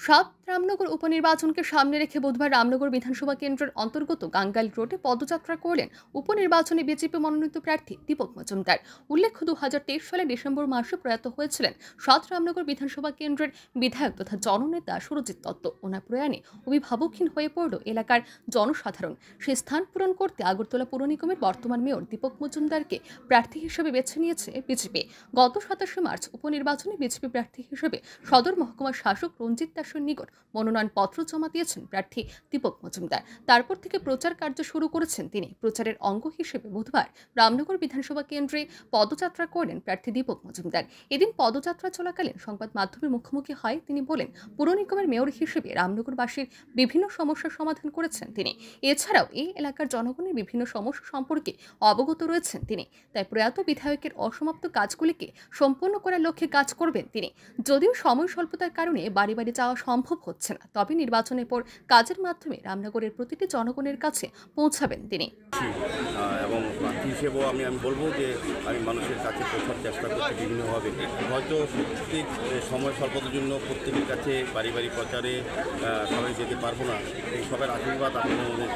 সাত রামনগর উপনির্বাচনকে সামনে রেখে বুধবার রামনগর বিধানসভা কেন্দ্রের অন্তর্গত গাঙ্গাইল রোডে পদযাত্রা করলেন উপনির্বাচনে বিজেপি মনোনীত প্রার্থী দীপক মজুমদার। উল্লেখ্য 2023 সালের ডিসেম্বর মাসে প্রয়াত হয়েছিলেন সাত রামনগর বিধানসভা কেন্দ্রের বিধায়ক তথা জননেতা সুরজিৎ দত্ত। ওনার প্রয়াণে অভিভাবকহীন হয়ে পড়ল এলাকার জনসাধারণ। সেই স্থান পূরণ করতে আগরতলা পৌর নিগমের বর্তমান মেয়র দীপক মজুমদারকে প্রার্থী হিসেবে বেছে নিয়েছে বিজেপি। গত 27 মার্চ উপনির্বাচনে বিজেপি প্রার্থী হিসেবে সদর মহকুমার শাসক রঞ্জিত দাসের নিকট মনোনয়নপত্র জমা দিয়েছেন প্রার্থী দীপক মজুমদার। তারপর থেকে প্রচার কার্য শুরু করেছেন তিনি। প্রচারের অঙ্গ হিসেবে বুধবার রামনগর বিধানসভা কেন্দ্রে পদযাত্রা করলেন প্রার্থী দীপক মজুমদার। এদিন পদযাত্রা চলাকালীন সংবাদ মাধ্যমের মুখোমুখি হয় তিনি বলেন, পুর নিগমের মেয়র হিসেবে রামনগরবাসীর বিভিন্ন সমস্যার সমাধান করেছেন তিনি। এছাড়াও এই এলাকার জনগণের বিভিন্ন সমস্যা সম্পর্কে অবগত রয়েছেন তিনি। তাই প্রয়াত বিধায়কের অসমাপ্ত কাজগুলিকে সম্পন্ন করার লক্ষ্যে কাজ করবেন তিনি। যদিও সময় স্বল্পতার কারণে বাড়ি বাড়ি যাওয়া সম্ভব হচ্ছে না, তবে নির্বাচনের পর কাজের মাধ্যমে রামনগরের প্রতিটি জনগণের কাছে পৌঁছাবেন তিনি। এবং প্রার্থী হিসেবেও আমি বলবো যে আমি মানুষের কাছে পৌঁছার চেষ্টা করছি বিভিন্নভাবে। হয়তো প্রত্যেক সময় স্বল্পতার জন্য প্রত্যেকের কাছে বাড়ি বাড়ি প্রচারে সবাই যেতে পারবো না। এই সবার আশীর্বাদ আমি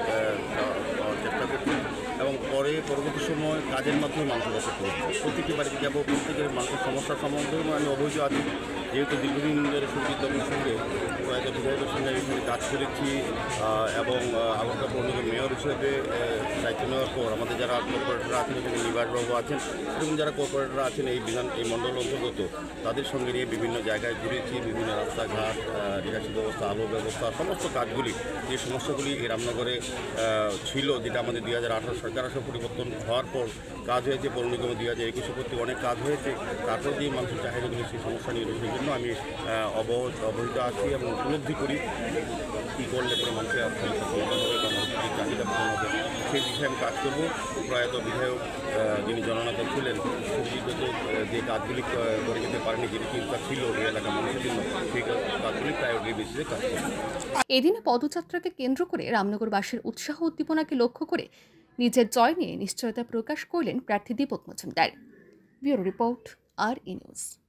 চেষ্টা করছি এবং পরবর্তী সময় কাজের মাধ্যমে মানুষের কাছে পৌঁছবো। প্রত্যেকটি বাড়িতে যাবো, প্রত্যেকের মানুষের সমস্যার সম্বন্ধেও আমি অবহিত আছি। যেহেতু দীর্ঘদিন ধরে সুরজিৎ দত্তের সঙ্গে প্রয়াত বিধায়কের সঙ্গে এখানে কাজ করেছি এবং আগরতলা পৌর নিগমের মেয়র হিসেবে দায়িত্ব নেওয়ার পর আমাদের যারা কর্পোরেটররা আছেন, এখানে নিবাসবাবু আছেন এবং যারা কর্পোরেটররা আছেন এই মণ্ডল অন্তর্গত, তাদের সঙ্গে নিয়ে বিভিন্ন জায়গায় ঘুরেছি। বিভিন্ন রাস্তাঘাট, নিকাশি ব্যবস্থা, আলো ব্যবস্থা, সমস্ত কাজগুলি, যে সমস্যাগুলি এই রামনগরে ছিল, যেটা আমাদের 2018 সরকার আসা পরিবর্তন হওয়ার পর কাজ হয়েছে, পৌর নিগমে 2021 প্রতি অনেক কাজ হয়েছে। তারপর দিয়ে মানুষের চাহিদাগুলি সেই সমস্যা নিয়ে সেই জন্য আমি অবহিত আছি এবং উপলব্ধি করি কী করলে পরে মানুষের সমাধান হবে বা মানুষের চাহিদা পূরণ হবে, সেই বিষয়ে আমি কাজ করবো। প্রয়াত বিধায়ক যিনি জননেতা ছিলেন, সুরজিৎ দত্ত যে কাজগুলি করে যেতে পারেনি, যেটি চিন্তা ছিল এই এলাকার মানুষের জন্য, সেই কাজগুলি প্রায়োরিটি বেসিসে কাজ করবো। এদিনে পদযাত্রাকে কেন্দ্র করে রামনগরবাসীর উৎসাহ উদ্দীপনাকে লক্ষ্য করে নিজের জয় নিয়ে নিশ্চয়তা প্রকাশ করলেন প্রার্থী Dipak Majumdar. Bureau report, RE news.